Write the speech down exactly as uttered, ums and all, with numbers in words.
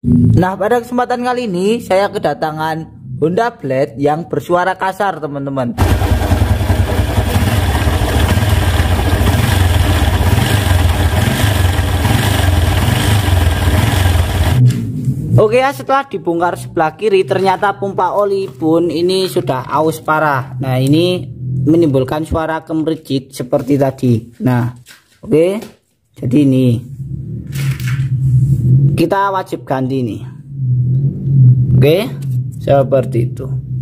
Nah, pada kesempatan kali ini saya kedatangan Honda Blade yang bersuara kasar, teman-teman. Oke ya, setelah dibongkar sebelah kiri ternyata pompa oli pun ini sudah aus parah. Nah, ini menimbulkan suara kemericik seperti tadi. Nah, oke, jadi ini kita wajib ganti nih. Oke, seperti itu.